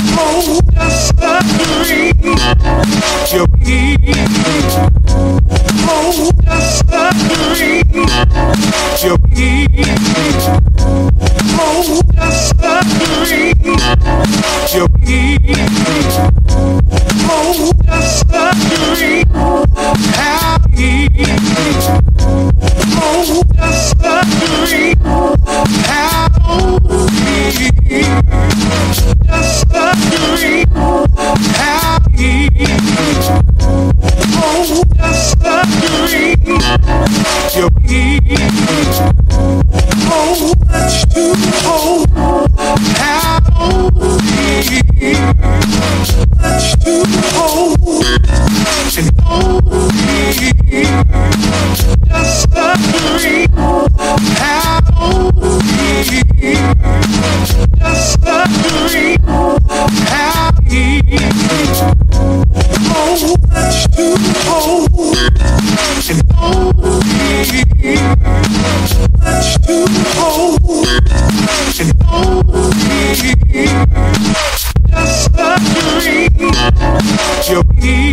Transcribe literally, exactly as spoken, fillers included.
Oh, just a dream. You're oh, just a dream. You're oh, just a dream. You're oh, just a dream. Happy. Oh, just a dream. Happy. Just a dream. Happy. Oh, just a dream. You're oh, much to hold. Happy. Much to hold. And only just a dream. Happy. Just a dream. Happy. Oh, much to hold. And only much to hold. And only just a dream. You're